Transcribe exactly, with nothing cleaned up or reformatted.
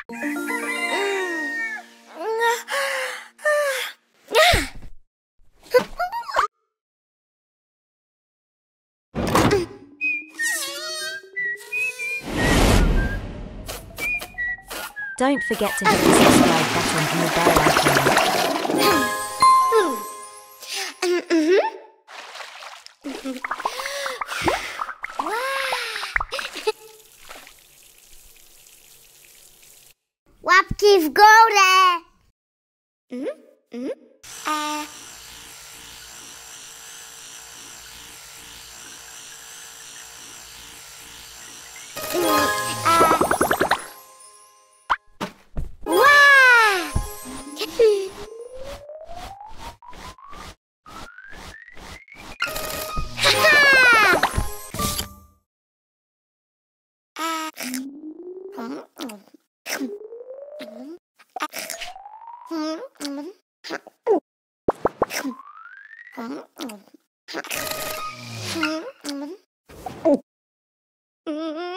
Don't forget to hit the subscribe button and the bell icon. Łapki w górę! Mhm, mhm. E... Mm-hmm.